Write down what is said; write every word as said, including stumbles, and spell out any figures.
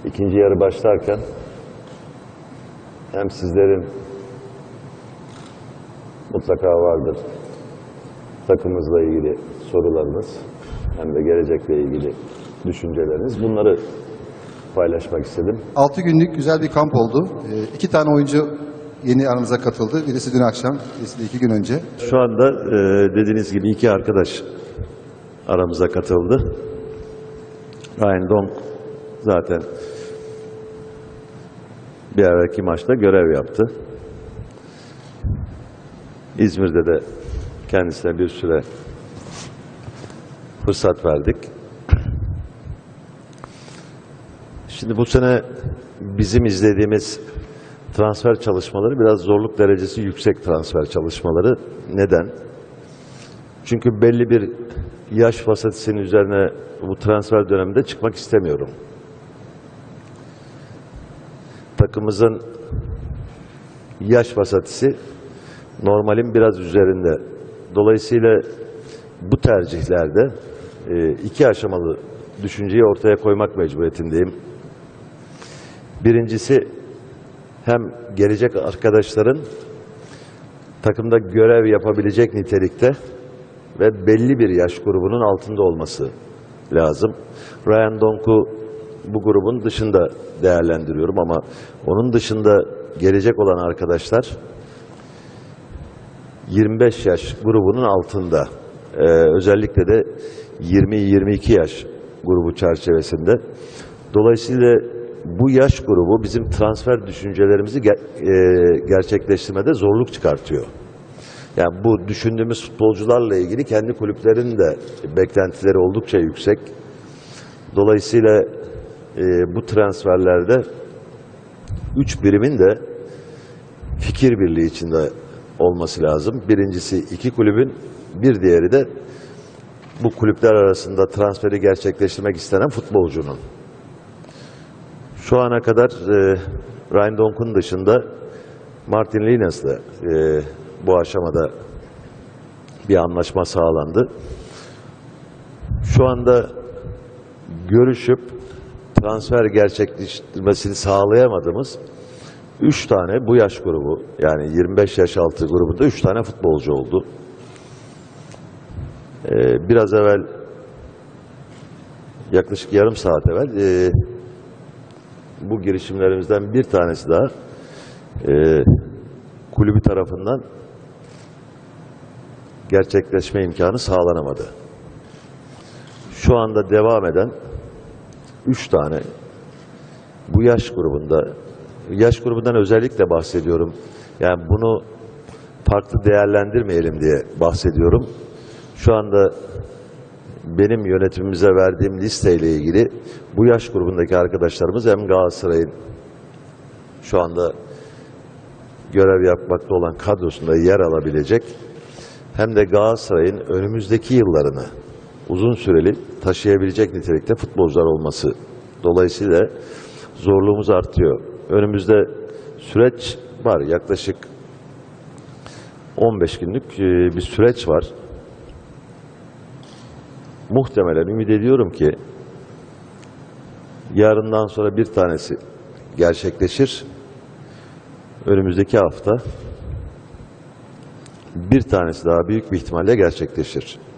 İkinci yarı başlarken hem sizlerin mutlaka vardır takımımızla ilgili sorularınız hem de gelecekle ilgili düşünceleriniz. Bunları paylaşmak istedim. Altı günlük güzel bir kamp oldu. Ee, iki tane oyuncu yeni aramıza katıldı. Birisi dün akşam, birisi de iki gün önce. Şu anda e, dediğiniz gibi iki arkadaş aramıza katıldı. Ryan Donk zaten bir evvelki maçta görev yaptı. İzmir'de de kendisine bir süre fırsat verdik. Şimdi bu sene bizim izlediğimiz transfer çalışmaları biraz zorluk derecesi yüksek transfer çalışmaları. Neden? Çünkü belli bir yaş fasatisinin üzerine bu transfer döneminde çıkmak istemiyorum. Takımımızın yaş vasatisi normalin biraz üzerinde. Dolayısıyla bu tercihlerde iki aşamalı düşünceyi ortaya koymak mecburiyetindeyim. Birincisi, hem gelecek arkadaşların takımda görev yapabilecek nitelikte ve belli bir yaş grubunun altında olması lazım. Ryan Donk'u bu grubun dışında değerlendiriyorum ama onun dışında gelecek olan arkadaşlar yirmi beş yaş grubunun altında. Ee, özellikle de yirmi yirmi iki yaş grubu çerçevesinde. Dolayısıyla bu yaş grubu bizim transfer düşüncelerimizi ger e, gerçekleştirmede zorluk çıkartıyor. Yani bu düşündüğümüz futbolcularla ilgili kendi kulüplerinin de beklentileri oldukça yüksek. Dolayısıyla e, bu transferlerde üç birimin de fikir birliği içinde olması lazım. Birincisi iki kulübün, bir diğeri de bu kulüpler arasında transferi gerçekleştirmek istenen futbolcunun. Şu ana kadar e, Ryan Donk'un dışında Martin Lines'le e, bu aşamada bir anlaşma sağlandı. Şu anda görüşüp transfer gerçekleştirmesini sağlayamadığımız üç tane bu yaş grubu, yani yirmi beş yaş altı grubunda üç tane futbolcu oldu. Ee, biraz evvel, yaklaşık yarım saat evvel e, bu girişimlerimizden bir tanesi daha e, kulübü tarafından gerçekleşme imkanı sağlanamadı. Şu anda devam eden üç tane bu yaş grubunda, yaş grubundan özellikle bahsediyorum. Yani bunu farklı değerlendirmeyelim diye bahsediyorum. Şu anda benim yönetimimize verdiğim listeyle ilgili bu yaş grubundaki arkadaşlarımız hem Galatasaray'ın şu anda görev yapmakta olan kadrosunda yer alabilecek, hem de Galatasaray'ın önümüzdeki yıllarını uzun süreli taşıyabilecek nitelikte futbolcular olması dolayısıyla zorluğumuz artıyor. Önümüzde süreç var. Yaklaşık on beş günlük bir süreç var. Muhtemelen ümit ediyorum ki yarından sonra bir tanesi gerçekleşir. Önümüzdeki hafta bir tanesi daha büyük bir ihtimalle gerçekleşir.